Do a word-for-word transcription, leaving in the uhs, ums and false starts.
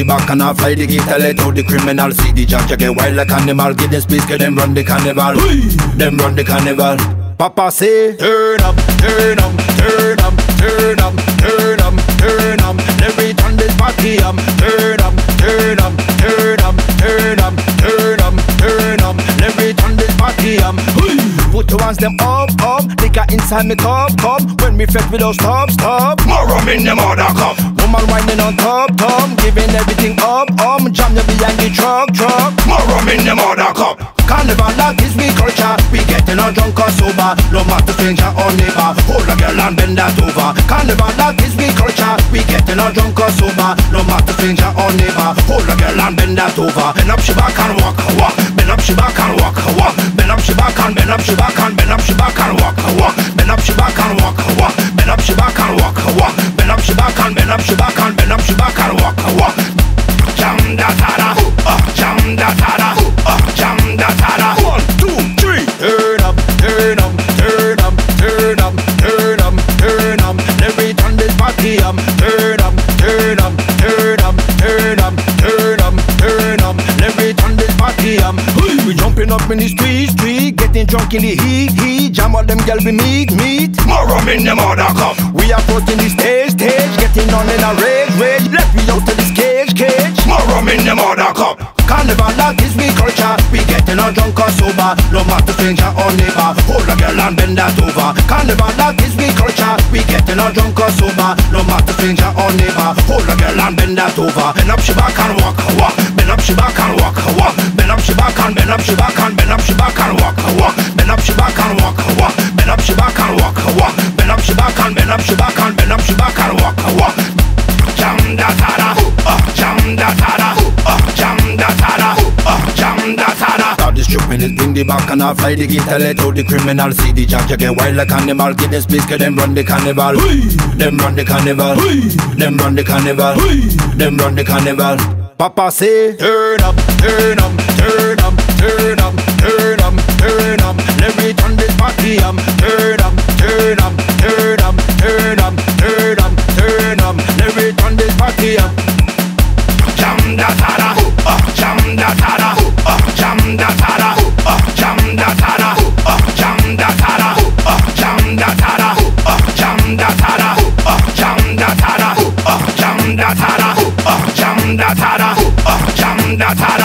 the back and I fly the gate. Tell it how the criminal see the judge get wild like animal. Give them space, get them run the carnival. Them run the carnival. Papa say, turn up, turn up, turn up, turn up, turn up, turn up. Every time this party um, turn up, turn up, turn up, turn up, turn up, turn up. Every time this party um, put your hands them up, up. Liquor inside me cup, cup. When me fetch we don't stop, stop. More rum in the mother cup. Woman whining on top, top. Giving everything up, um. Jam you behind the truck, truck. More rum in the mother cup. Carnival that is we culture. We getting a drunk or sober. No matter stranger or neighbor. Hold a girl and bend that over. Carnival that is we culture. We getting a drunk or sober. No matter stranger or neighbor. Hold a girl and bend that over. Bend up she back and walk, walk. Bend up she back and walk, walk. Bend up she back and bend up she back and bend up she back and walk, walk. Bend up she back and walk, walk. Bend up she back and walk, walk. Bend up she back and bend up she back and bend up she back and walk, walk. Jam da tada, uh, jam da tada, uh, jam da tada. One, two, three. Turn up, turn up, turn up, turn up, turn up, turn up. Every time this party um, turn up, turn up, turn up, turn up, turn up, turn up. Every time this party um, we jumping up in the street, street, getting drunk in the heat, heat. Jam all them girl we meet, meet. More rum in the mother cup. We are posting the stage, stage, getting on in a rage, rage. Let me out to this cage, cage. More rum in the mother cup. Carnival that is we culture. We getting a drunk or sober. No matter stranger or neighbor. Hold a girl and bend that over. Carnival that is we culture. We getting a drunk or sober. No matter stranger or neighbor. Hold a girl and bend that over. Bend up she back and walk, walk. Bend up she back and walk, walk. Bend up she back and bend up she back and bend up she back and walk, walk. Bend up she back and walk, walk. Bend up she back and walk, walk. Bend up she back and bend up she back and bend up she back and walk, walk. Jam da tada, uh, jam da tada, uh, jam da tada, uh, jam da tada. Start this trip when it bring the back and I fly the gate. Tell it how the criminal see the judge get wild like animal. Give them space, get them run the carnival. Them run the carnival. Them run the carnival. Them run the carnival. Papa say, turn up, turn up, turn up, turn up, turn up, turn up. Every time this party um, turn up, turn up, turn up, turn up, turn up, turn up. Every time this party um, jam da tada, uh, jam da tada, uh, jam da tada, uh, jam da tada, uh, jam da tada, uh, jam da tada, uh, jam da tada, uh, jam da tada, uh, jam da tada, uh, jam da tada, uh, jam da tada.